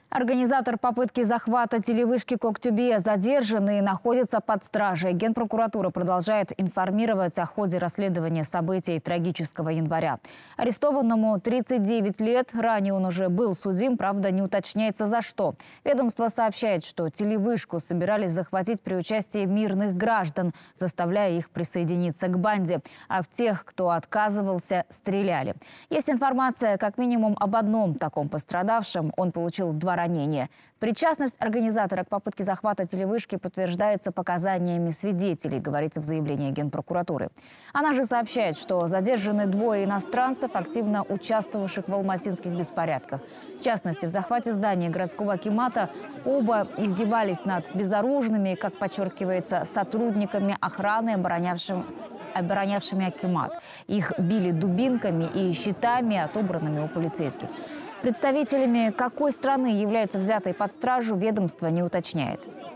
Организатор попытки захвата телевышки Коктюбе задержан и находится под стражей. Генпрокуратура продолжает информировать о ходе расследования событий трагического января. Арестованному 39 лет. Ранее он уже был судим, правда, не уточняется за что. Ведомство сообщает, что телевышку собирались захватить при участии мирных граждан, заставляя их присоединиться к банде. А в тех, кто отказывался, стреляли. Есть информация как минимум об одном таком пострадавшем. Он получил 2 ранения. Причастность организатора к попытке захвата телевышки подтверждается показаниями свидетелей, говорится в заявлении Генпрокуратуры. Она же сообщает, что задержаны 2 иностранцев, активно участвовавших в алматинских беспорядках. В частности, в захвате здания городского акимата оба издевались над безоружными, как подчеркивается, сотрудниками охраны, оборонявшими акимат. Их били дубинками и щитами, отобранными у полицейских. Представителями какой страны являются взятые под стражу, ведомство не уточняет.